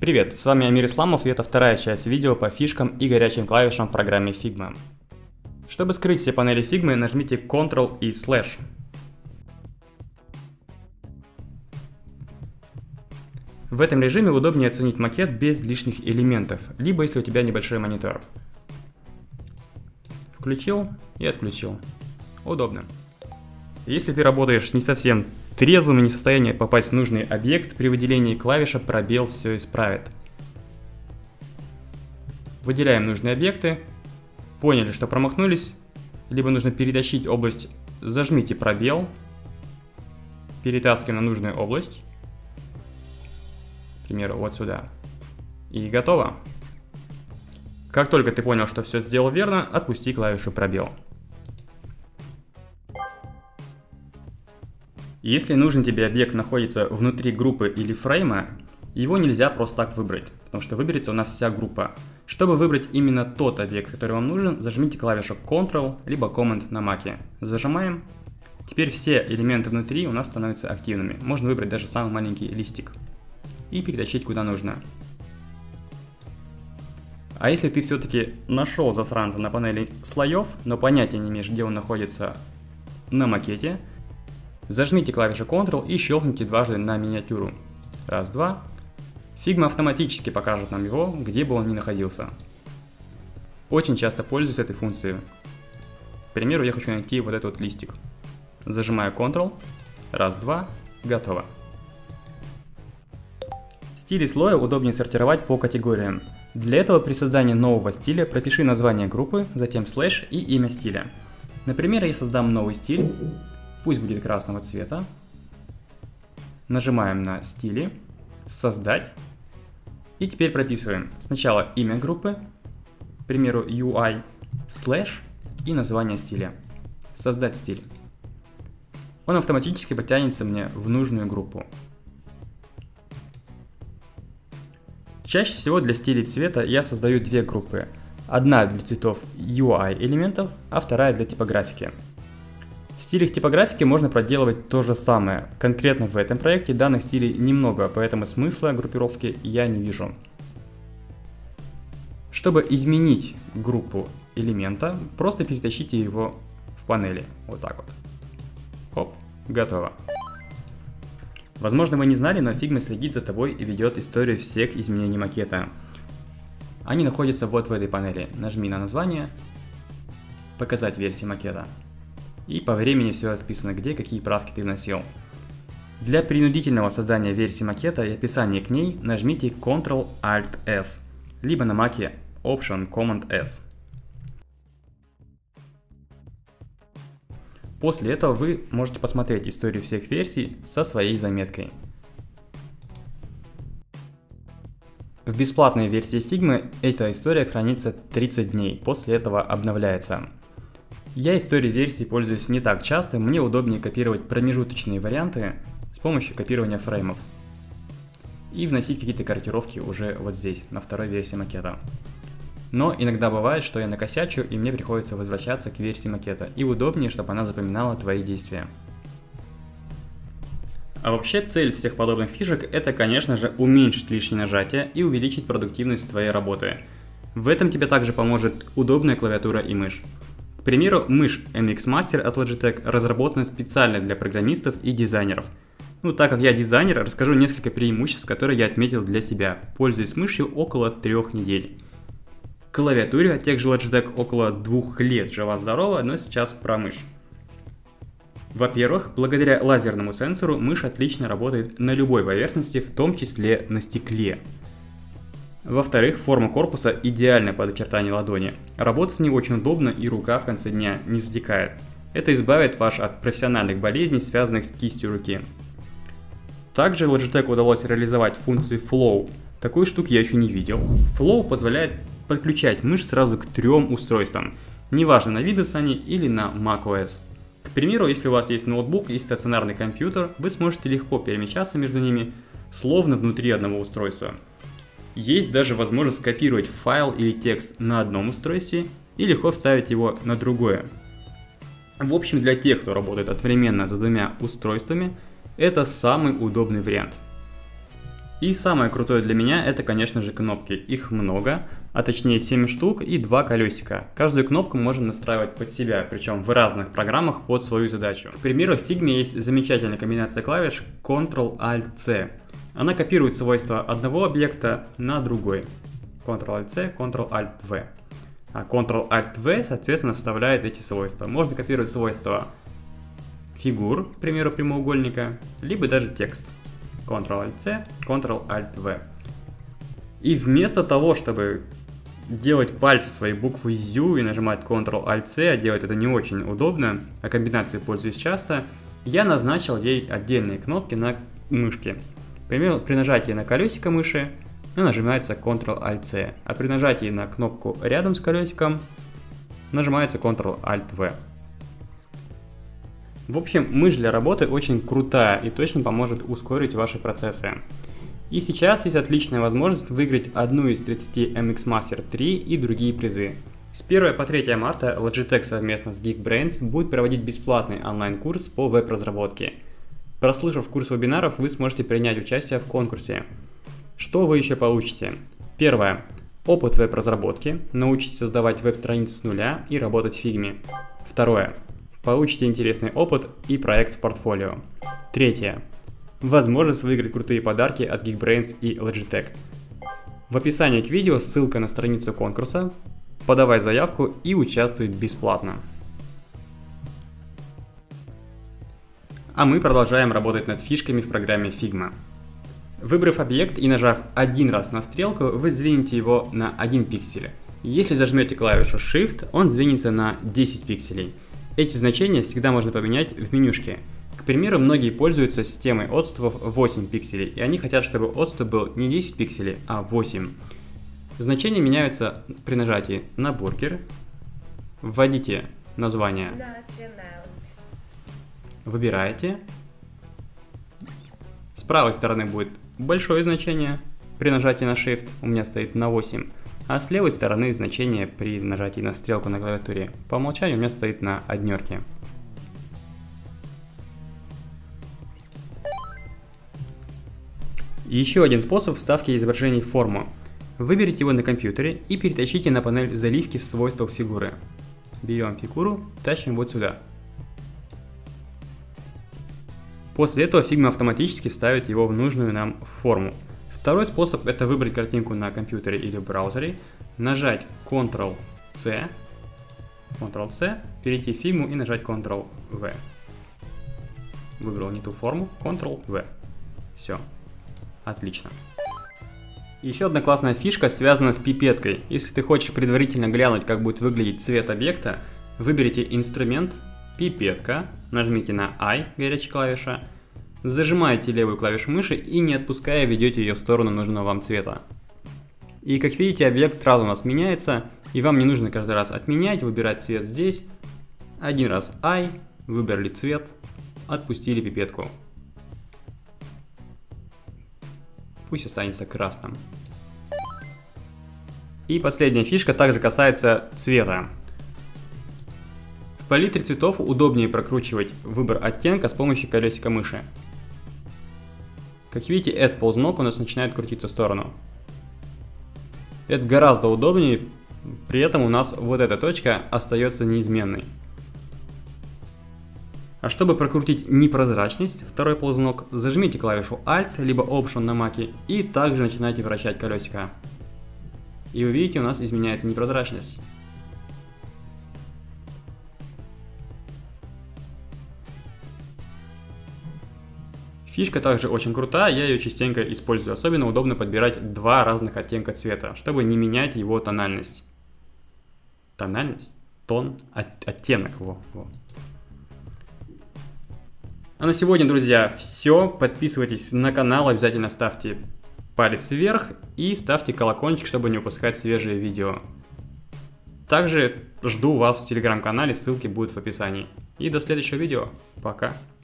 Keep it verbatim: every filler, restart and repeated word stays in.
Привет, с вами Амир Исламов, и это вторая часть видео по фишкам и горячим клавишам в программе Figma. Чтобы скрыть все панели Figma, нажмите контрол и слэш. В этом режиме удобнее оценить макет без лишних элементов, либо если у тебя небольшой монитор. Включил и отключил. Удобно. Если ты работаешь не совсем трезвым и не в состоянии попасть в нужный объект, при выделении клавиша пробел все исправит. Выделяем нужные объекты. Поняли, что промахнулись, либо нужно перетащить область, зажмите пробел, перетаскиваем на нужную область, к примеру, вот сюда, и готово. Как только ты понял, что все сделал верно, отпусти клавишу пробел. Если нужный тебе объект находится внутри группы или фрейма, его нельзя просто так выбрать, потому что выберется у нас вся группа. Чтобы выбрать именно тот объект, который вам нужен, зажмите клавишу контрол либо команд на маке. Зажимаем. Теперь все элементы внутри у нас становятся активными. Можно выбрать даже самый маленький листик и перетащить куда нужно. А если ты все-таки нашел засранца на панели слоев, но понятия не имеешь, где он находится на макете, зажмите клавишу контрол и щелкните дважды на миниатюру. Раз, два. Figma автоматически покажет нам его, где бы он ни находился. Очень часто пользуюсь этой функцией. К примеру, я хочу найти вот этот вот листик. Зажимаю контрол. Раз, два. Готово. Стили слоя удобнее сортировать по категориям. Для этого при создании нового стиля пропиши название группы, затем слэш и имя стиля. Например, я создам новый стиль. Пусть будет красного цвета. Нажимаем на стили, создать. И теперь прописываем сначала имя группы, к примеру ю ай, слэш и название стиля. Создать стиль. Он автоматически подтянется мне в нужную группу. Чаще всего для стилей цвета я создаю две группы. Одна для цветов ю ай элементов, а вторая для типографики. В стилях типографики можно проделывать то же самое. Конкретно в этом проекте данных стилей немного, поэтому смысла группировки я не вижу. Чтобы изменить группу элемента, просто перетащите его в панели. Вот так вот. Хоп, готово. Возможно, вы не знали, но Figma следит за тобой и ведет историю всех изменений макета. Они находятся вот в этой панели. Нажми на название, показать версии макета. И по времени все расписано, где какие правки ты вносил. Для принудительного создания версии макета и описания к ней нажмите контрол альт эс, либо на маке Option команд эс. После этого вы можете посмотреть историю всех версий со своей заметкой. В бесплатной версии Figma эта история хранится тридцать дней, после этого обновляется. Я историей версий пользуюсь не так часто, мне удобнее копировать промежуточные варианты с помощью копирования фреймов и вносить какие-то корректировки уже вот здесь, на второй версии макета. Но иногда бывает, что я накосячу и мне приходится возвращаться к версии макета, и удобнее, чтобы она запоминала твои действия. А вообще цель всех подобных фишек — это, конечно же, уменьшить лишние нажатия и увеличить продуктивность твоей работы. В этом тебе также поможет удобная клавиатура и мышь. К примеру, мышь эм икс Master от Logitech разработана специально для программистов и дизайнеров. Ну, так как я дизайнер, расскажу несколько преимуществ, которые я отметил для себя, пользуясь мышью около трех недель. К клавиатуре от тех же Logitech около двух лет жива-здорова, но сейчас про мышь. Во-первых, благодаря лазерному сенсору мышь отлично работает на любой поверхности, в том числе на стекле. Во-вторых, форма корпуса идеальна под очертание ладони. Работать с ней очень удобно и рука в конце дня не затекает. Это избавит вас от профессиональных болезней, связанных с кистью руки. Также Logitech удалось реализовать функцию Flow. Такую штуку я еще не видел. Flow позволяет подключать мышь сразу к трем устройствам, неважно на Windows они или на macOS. К примеру, если у вас есть ноутбук и стационарный компьютер, вы сможете легко перемещаться между ними, словно внутри одного устройства. Есть даже возможность скопировать файл или текст на одном устройстве и легко вставить его на другое. В общем, для тех, кто работает одновременно за двумя устройствами, это самый удобный вариант. И самое крутое для меня это, конечно же, кнопки. Их много, а точнее семь штук и два колесика. Каждую кнопку можно настраивать под себя, причем в разных программах под свою задачу. К примеру, в Figma есть замечательная комбинация клавиш контрол альт си. Она копирует свойства одного объекта на другой. контрол альт си, контрол альт ви. А контрол альт ви, соответственно, вставляет эти свойства. Можно копировать свойства фигур, к примеру, прямоугольника, либо даже текст. контрол альт си, контрол альт ви. И вместо того, чтобы делать пальцы своей буквы ю и нажимать контрол альт си, а делать это не очень удобно, а комбинацией пользуюсь часто, я назначил ей отдельные кнопки на мышке. К примеру, при нажатии на колесико мыши нажимается контрол альт си, а при нажатии на кнопку рядом с колесиком нажимается контрол альт ви. В общем, мышь для работы очень крутая и точно поможет ускорить ваши процессы. И сейчас есть отличная возможность выиграть одну из тридцати эм икс Master три и другие призы. С первого по третье марта Logitech совместно с Geekbrains будет проводить бесплатный онлайн-курс по веб-разработке. Прослушав курс вебинаров, вы сможете принять участие в конкурсе. Что вы еще получите? Первое. Опыт веб-разработки. Научитесь создавать веб-страницы с нуля и работать в Figma. Второе. Получите интересный опыт и проект в портфолио. Третье. Возможность выиграть крутые подарки от Geekbrains и Logitech. В описании к видео ссылка на страницу конкурса. Подавай заявку и участвуй бесплатно. А мы продолжаем работать над фишками в программе Figma. Выбрав объект и нажав один раз на стрелку, вы сдвинете его на один пиксель. Если зажмете клавишу Shift, он сдвинется на десять пикселей. Эти значения всегда можно поменять в менюшке. К примеру, многие пользуются системой отступов восемь пикселей, и они хотят, чтобы отступ был не десять пикселей, а восемь. Значения меняются при нажатии на бургер. Вводите название. Выбираете. С правой стороны будет большое значение при нажатии на Shift, у меня стоит на восемь. А с левой стороны значение при нажатии на стрелку на клавиатуре по умолчанию у меня стоит на однерке. Еще один способ вставки изображений в форму. Выберите его на компьютере и перетащите на панель заливки в свойствах фигуры. Берем фигуру, тащим вот сюда. После этого Figma автоматически вставит его в нужную нам форму. Второй способ — это выбрать картинку на компьютере или в браузере, нажать контрол си, контрол си, перейти в Figma и нажать контрол ви. Выбрал не ту форму, контрол ви. Все. Отлично. Еще одна классная фишка связана с пипеткой. Если ты хочешь предварительно глянуть, как будет выглядеть цвет объекта, выберите инструмент, пипетка, нажмите на I, горячая клавиша, зажимаете левую клавишу мыши и не отпуская ведете ее в сторону нужного вам цвета. И как видите, объект сразу у нас меняется, и вам не нужно каждый раз отменять, выбирать цвет здесь. Один раз I, выбрали цвет, отпустили пипетку. Пусть останется красным. И последняя фишка также касается цвета. В палитре цветов удобнее прокручивать выбор оттенка с помощью колесика мыши. Как видите, этот ползунок у нас начинает крутиться в сторону. Это гораздо удобнее, при этом у нас вот эта точка остается неизменной. А чтобы прокрутить непрозрачность, второй ползунок, зажмите клавишу Alt, либо Option на Mac и также начинайте вращать колесико. И вы видите, у нас изменяется непрозрачность. Фишка также очень крутая, я ее частенько использую. Особенно удобно подбирать два разных оттенка цвета, чтобы не менять его тональность. Тональность? Тон? От, оттенок. Во, во. А на сегодня, друзья, все. Подписывайтесь на канал, обязательно ставьте палец вверх и ставьте колокольчик, чтобы не упускать свежие видео. Также жду вас в телеграм-канале, ссылки будут в описании. И до следующего видео. Пока.